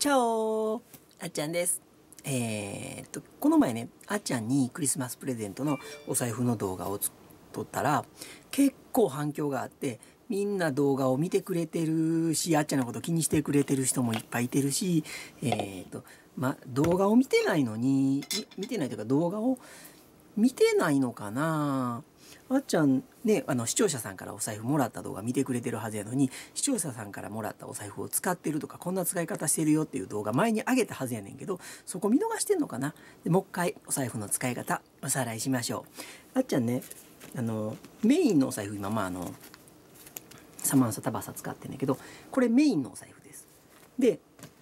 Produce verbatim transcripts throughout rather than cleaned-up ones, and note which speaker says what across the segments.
Speaker 1: チャオー、あっちゃんです。えー、っと、この前ね、あっちゃんにクリスマスプレゼントのお財布の動画を撮ったら、結構反響があって、みんな動画を見てくれてるし、あっちゃんのこと気にしてくれてる人もいっぱいいてるし、えー、っと、ま、動画を見てないのに、見てないというか動画を見てないのかなあっちゃんね、あの視聴者さんからお財布もらった動画見てくれてるはずやのに、視聴者さんからもらったお財布を使ってるとか、こんな使い方してるよっていう動画前に上げたはずやねんけど、そこ見逃してんのかな。でもう一回お財布の使い方おさらいしましょう。あっちゃんね、あのメインのお財布今まああのサマンサタバサ使ってんねんけど、これメインのお財布です。で、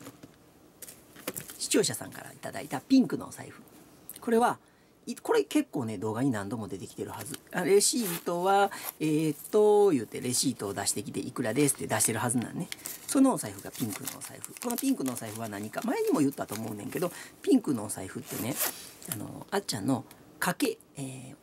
Speaker 1: 視聴者さんからいただいたピンクのお財布、これはこれ結構ね、動画に何度も出てきてるはず。あレシートは、えー、っと、言うて、レシートを出してきて、いくらですって出してるはずなんね。そのお財布がピンクのお財布。このピンクのお財布は何か、前にも言ったと思うねんけど、ピンクのお財布ってね、あの、あっちゃんの家計、えー、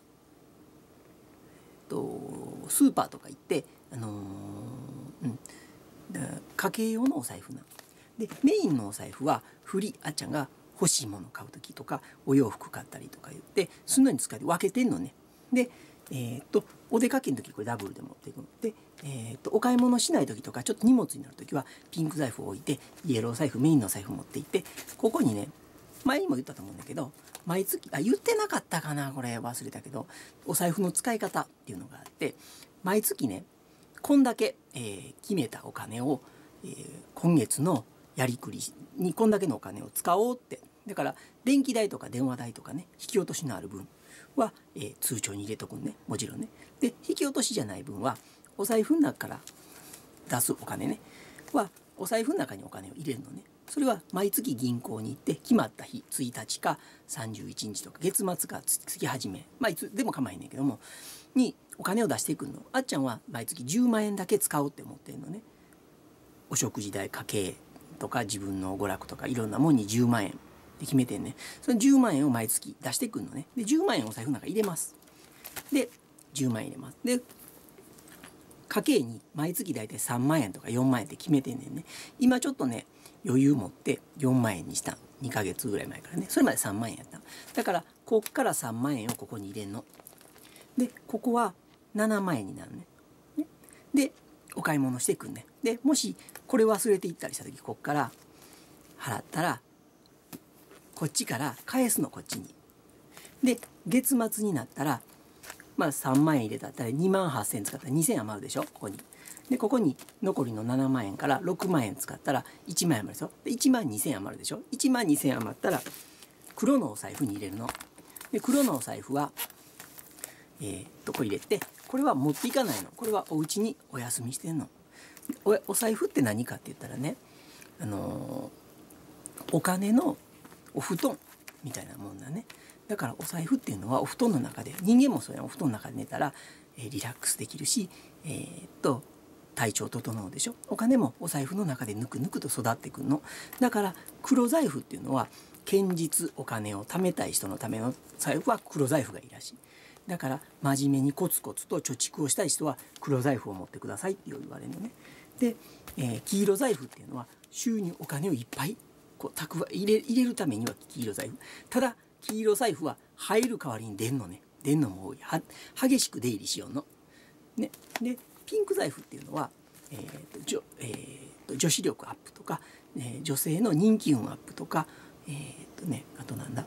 Speaker 1: と、スーパーとか行って、あのー、うん、家計用のお財布なん。で、メインのお財布は、振り、あっちゃんが、欲しいものを買う時とかお洋服買ったりとか言ってすんのに使って分けてんのね。で、えー、っとお出かけの時これダブルで持っていくので、えー、っとお買い物しない時とかちょっと荷物になる時はピンク財布を置いてイエロー財布メインの財布持っていって、ここにね、前にも言ったと思うんだけど、毎月あ言ってなかったかな、これ忘れたけど、お財布の使い方っていうのがあって、毎月ねこんだけ、えー、決めたお金を、えー、今月のやりくりにこんだけのお金を使おうって。だから電気代とか電話代とかね、引き落としのある分は、えー、通帳に入れとくんね、もちろんね。で、引き落としじゃない分はお財布の中から出すお金ねはお財布の中にお金を入れるのね。それは毎月銀行に行って決まった日ついたちかさんじゅういちにちとか月末か月始め、まあいつでも構えへんねんけどもにお金を出していくの。あっちゃんは毎月じゅうまんえんだけ使おうって思ってるのね。お食事代、家計とか自分の娯楽とかいろんなもんにじゅうまんえんで決めてんね。そのじゅうまんえんを毎月出してくんのね。でじゅうまんえんをお財布の中入れます。でじゅうまんえん入れます。で家計に毎月だいたいさんまんえんとかよんまんえんって決めてんねんね。今ちょっとね余裕持ってよんまんえんにしたにかげつぐらい前からね。それまでさんまんえんやった。だからこっからさんまんえんをここに入れんの。でここはななまんえんになるね。ねでお買い物してくんね。でもしこれ忘れていったりした時、こっから払ったらこっちから返すの、こっちに。で月末になったらまあさんまんえん入れたったらにまんはっせん使ったらにせんえん余るでしょ、ここに。でここに残りのななまんえんからろくまんえん使ったらいちまんえん余るでしょ。でいちまんにせんえん余るでしょ。いちまんにせんえん余ったら黒のお財布に入れるの。で黒のお財布はえー、っとこれ入れて、これは持っていかないの。これはお家にお休みしてんの。お, お財布って何かって言ったらね、あのー、お金のお布団みたいなもんだね。だからお財布っていうのはお布団の中で、人間もそうやん、お布団の中で寝たら、えー、リラックスできるし、えー、っと体調整うでしょ。お金もお財布の中でぬくぬくと育ってくるの。だから黒財布っていうのは堅実お金を貯めたい人のための財布は黒財布がいいらしい。だから真面目にコツコツと貯蓄をしたい人は黒財布を持ってくださいって言われるのね。で、えー、黄色財布っていうのは収入お金をいっぱいこう蓄え入れ入れるためには黄色財布。ただ黄色財布は入る代わりに出んのね。出んのも多い。は激しく出入りしようの。ね、でピンク財布っていうのは、えーとじょえー、と女子力アップとか、えー、女性の人気運アップとか、えーとね、あとなんだ、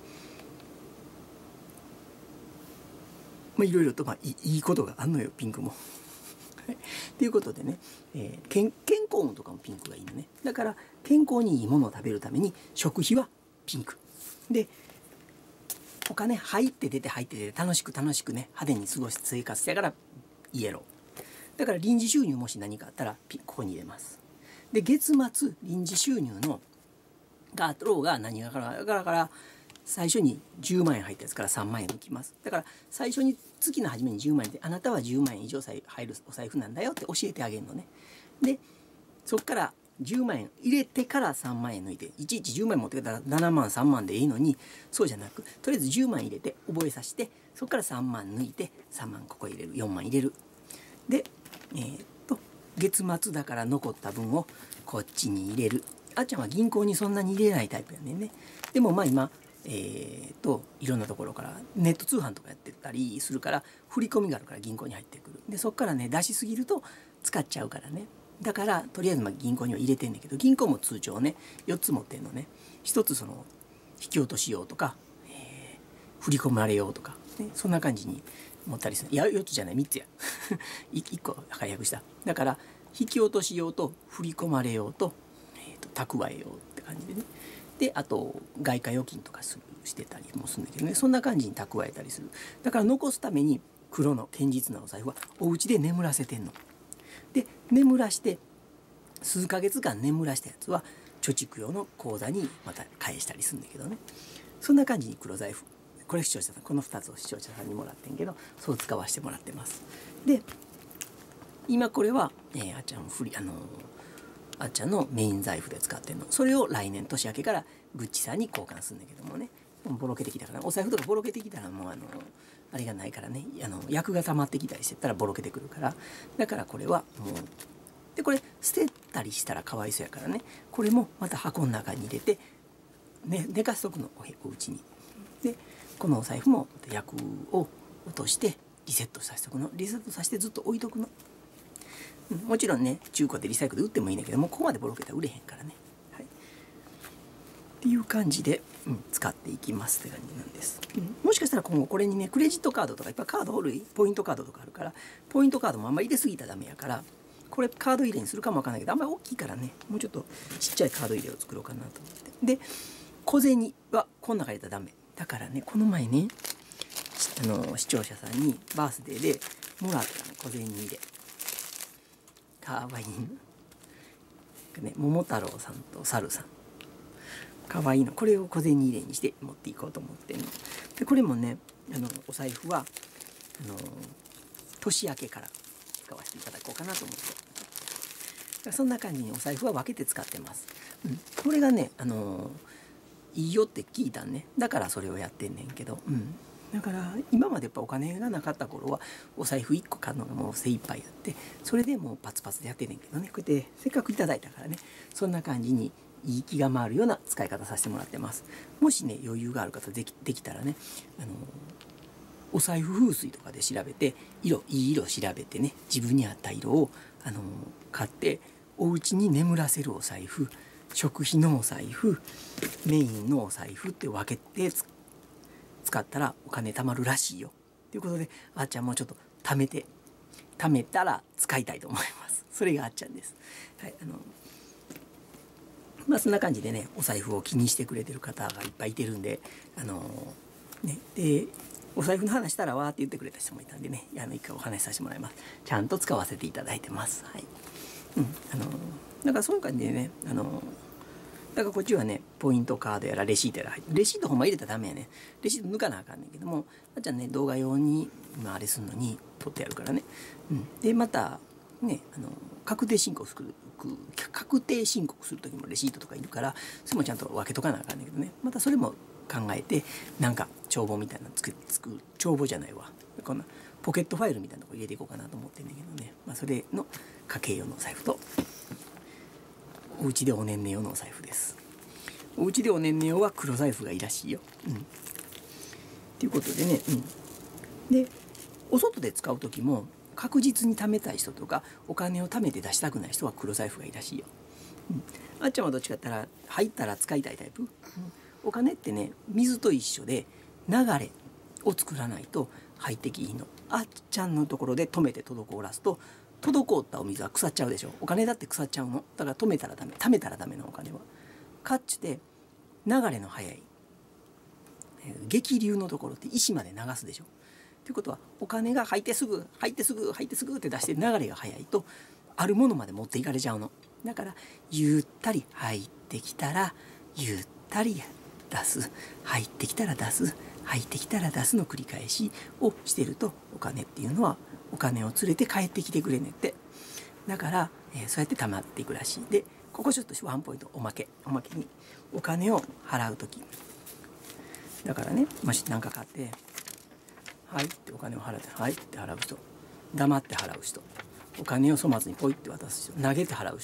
Speaker 1: まあ、いろいろと、まあ、い, いいことがあんのよ、ピンクも。ということでね、えー、健, 健康運とかもピンクがいいのね。だから健康にいいものを食べるために食費はピンクで、お金入って出て入って出て楽しく楽しくね派手に過ごして生活してからイエロー。だから臨時収入もし何かあったらここに入れます。で月末臨時収入のがあろうが何があろうがだから最初にじゅうまんえん入ったやつからさんまんえん抜きます。だから最初に月の初めにじゅうまんえんで、あなたはじゅうまんえん以上入るお財布なんだよって教えてあげるのね。でそっからじゅうまんえん入れてからさんまんえん抜いて、いちいちじゅうまんえん持ってきたらななまんさんまんでいいのに、そうじゃなくとりあえずじゅうまん入れて覚えさせて、そっからさんまん抜いてさんまんここ入れる、よんまん入れる。でえー、っと月末だから残った分をこっちに入れる。 あっちゃんは銀行にそんなに入れないタイプやねんね。でもまあ今えー、といろんなところからネット通販とかやってたりするから振り込みがあるから銀行に入ってくる。でそっからね出しすぎると使っちゃうからね。だからとりあえずまあ銀行には入れてんねんけど、銀行も通帳をねよっつ持ってんのね。ひとつその引き落とし用とか、えー、振り込まれ用とか、ね、そんな感じに持ったりする。いやよっつじゃないみっつやいっこ解約した。だから引き落とし用と振り込まれ用と、えー、と蓄え用って感じでね。であと外貨預金とかするしてたりもするんだけどね、そんな感じに蓄えたりする。だから残すために黒の堅実なお財布はお家で眠らせてんの。で眠らして数ヶ月間眠らしたやつは貯蓄用の口座にまた返したりするんだけどね。そんな感じに黒財布、これ視聴者さん、このふたつを視聴者さんにもらってんけど、そう使わせてもらってます。で今これは、えー、あっちゃんフリあのーあっちゃんのメイン財布で使ってんの。それを来年年明けからグッチさんに交換するんだけどもね、ボロけてきたから、お財布とかボロけてきたらもうあのあれがないからね、あの役が溜まってきたりしてたらボロけてくるから、だからこれはもうでこれ捨てたりしたらかわいそうやからね、これもまた箱の中に入れて、ね、寝かしとくの、お家に。でこのお財布も役を落としてリセットさせとくの。リセットさせてずっと置いとくの。もちろんね中古でリサイクルで売ってもいいんだけども、ここまでボロけたら売れへんからね、はい、っていう感じで、うん、使っていきますって感じなんです、うん、もしかしたら今後これにねクレジットカードとかいっぱいカード類ポイントカードとかあるから、ポイントカードもあんまり入れすぎたらダメやから、これカード入れにするかもわかんないけど、あんまり大きいからねもうちょっとちっちゃいカード入れを作ろうかなと思って。で小銭はこん中入れたらダメだからね、この前ねあの視聴者さんにバースデーでもらったの、小銭入れかわいいの、ね、桃太郎さんと猿さんかわいいの、これを小銭入れにして持っていこうと思ってんので、これもねあのお財布はあの年明けから使わせていただこうかなと思って、そんな感じにお財布は分けて使ってます、うん、これがねあのいいよって聞いたんね。だからそれをやってんねんけど、うんだから今までやっぱお金がなかった頃はお財布いっこ買うのがもう精一杯やって、それでもうパツパツでやってんねんけどね、こうやってせっかくいただいたからね、そんな感じにいい気が回るような使い方させてもらってます。もしね余裕がある方できできたらね、あのお財布風水とかで調べて色いい色調べてね、自分に合った色をあの買ってお家に眠らせるお財布、食費のお財布、メインのお財布って分けて使使ったらお金貯まるらしいよということで、あっちゃんもちょっと貯めて貯めたら使いたいと思います。それがあっちゃんです。はい、あのまあそんな感じでね、お財布を気にしてくれてる方がいっぱいいてるんで、あのねでお財布の話したらわーって言ってくれた人もいたんでね、あの一回お話しさせてもらいます。ちゃんと使わせていただいてます。はい。うん、あのだからそういう感じでね、あのだからこっちはねポイントカードやらレシートやら入って、レシートほんま入れたらダメやね。レシート抜かなあかんねんけども、あっちゃんね動画用に今あれするのに取ってやるからね、うん、でまたねあの確定申告する確定申告する時もレシートとかいるから、それもちゃんと分けとかなあかんねんけどね、またそれも考えてなんか帳簿みたいなの作作る、帳簿じゃないわ、こんなポケットファイルみたいなとこ入れていこうかなと思ってんだけどね、まあ、それの家計用のお財布とお家でおねんね用のお財布です。お家でおねんね用は黒財布がいいらしいよ。うん。ということでね、うん。で、お外で使う時も確実に貯めたい人とかお金を貯めて出したくない人は黒財布がいいらしいよ。うん。あっちゃんはどっちかって言ったら入ったら使いたいタイプ。うん、お金ってね水と一緒で流れを作らないと入ってきいいの。あっちゃんのところで止めて滞らすと、滞ったお水は腐っちゃうでしょ。お金だって腐っちゃうの。だから止めたらダメ、貯めたらダメなお金は。かっちで流れの速い激流のところって石まで流すでしょ。ということはお金が入ってすぐ入ってすぐ入ってすぐって出して流れが速いとあるものまで持っていかれちゃうの。だからゆったり入ってきたらゆったり出す、入ってきたら出す、入ってきたら出すの繰り返しをしてると、お金っていうのはお金を連れて帰ってきてくれねって。だから、えー、そうやって貯まっていくらしい。でここちょっとワンポイント、おまけおまけにお金を払う時だからね、もし何か買ってはいってお金を払ってはいって払う人、黙って払う人、お金を粗末にポイって渡す人、投げて払う人、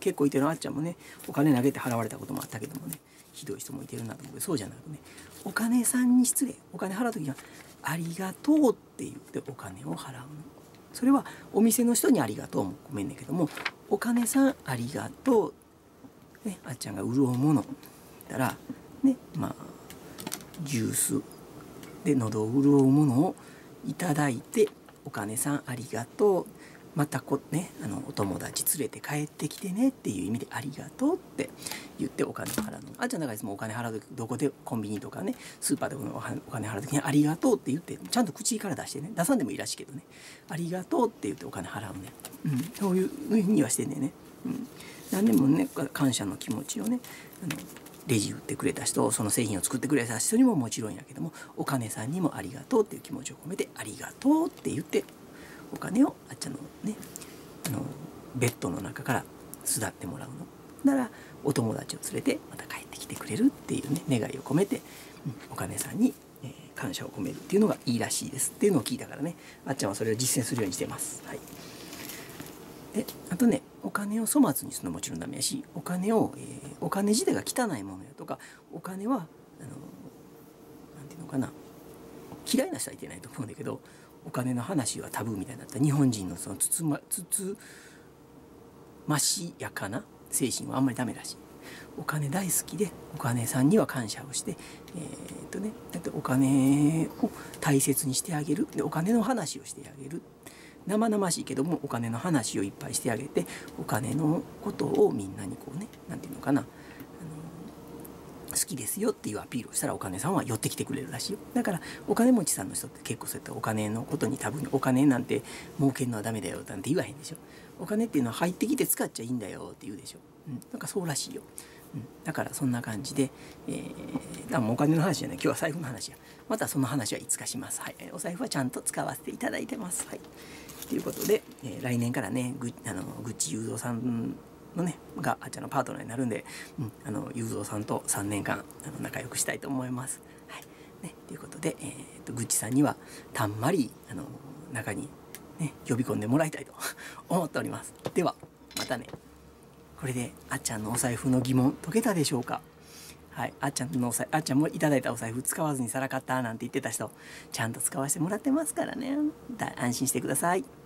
Speaker 1: 結構いてる。あっちゃんもねお金投げて払われたこともあったけどもね、ひどい人もいてるなと思うけど、そうじゃなくね、お金さんに失礼、お金払う時にはありがとうって言ってお金を払うの。それはお店の人にありがとうもごめんねんけども、お金さんありがとう、ね、あっちゃんが潤うものだらね、まあジュースで喉を潤うものをいただいて、お金さんありがとう、またこね、あのお友達連れて帰ってきてねっていう意味でありがとうって言ってお金を払うの。あっちゃんなんかいつもお金払う時どこでコンビニとかねスーパーでお金払う時にありがとうって言ってちゃんと口から出してね、出さんでもいいらしいけどね、ありがとうって言ってお金払うね、うん、そういうふうにはしてんねんね、うん、何でもね感謝の気持ちをね、あのレジ売ってくれた人、その製品を作ってくれた人にももちろんやけども、お金さんにもありがとうっていう気持ちを込めてありがとうって言ってお金をあっちゃんのねあのベッドの中から巣立ってもらうのなら、お友達を連れてまた帰ってきてくれるっていうね願いを込めて、うん、お金さんに、えー、感謝を込めるっていうのがいいらしいですっていうのを聞いたからね、あっちゃんはそれを実践するようにしてます。はい、であとね、お金を粗末にするのももちろんダメやし、お金を、えー、お金自体が汚いものやとか、お金はあのなんていうのかな、嫌いな人はいてないと思うんだけど、お金の話はタブーみたいになった日本人のそのつつまつつましやかな精神はあんまりダメだし、お金大好きでお金さんには感謝をして、えー、っとねだってお金を大切にしてあげる、でお金の話をしてあげる、生々しいけどもお金の話をいっぱいしてあげて、お金のことをみんなにこうね、なんていうのかな、あの好きですよっていうアピールをしたらお金さんは寄ってきてくれるらしいよ。だからお金持ちさんの人って結構そういったお金のことに多分お金なんて儲けるのはダメだよなんて言わへんでしょ。お金っていうのは入ってきて使っちゃいいんだよって言うでしょ。うん、なんかそうらしいよ。うん、だからそんな感じで、えー、だからもうお金の話じゃない、今日は財布の話や。またその話はいつかします。はい、お財布はちゃんと使わせていただいてます。はい。ということで、えー、来年からね、ぐあのぐっち雄三さんのねがあっちゃんのパートナーになるんで、うん、あの雄三さんとさんねんかんあの仲良くしたいと思います。はいね、ということで、えー、とぐっちさんにはたんまりあの中に、ね、呼び込んでもらいたいと思っております。ではまたね。これであっちゃんのお財布の疑問解けたでしょうか。はい、あっちゃんのお財あっちゃんもいただいたお財布使わずにさらかったなんて言ってた人、ちゃんと使わせてもらってますからね。安心してください。